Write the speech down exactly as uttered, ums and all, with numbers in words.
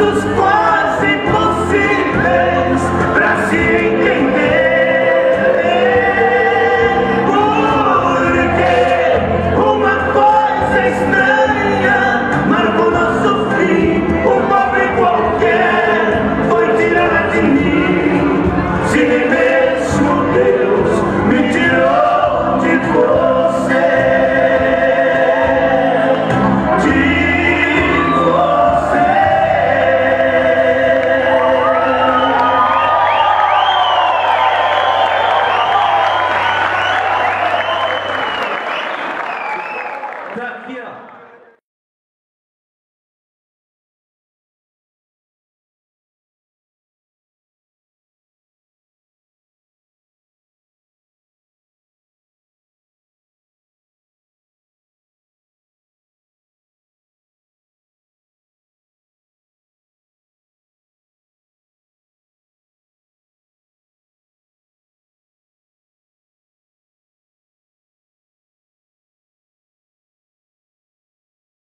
passos quase impossíveis pra se entender. Porque uma coisa estranha marcou nosso fim. Um pobre qualquer foi tirar de mim. Se nem mesmo Deus me tirou de você. Daqui, ó.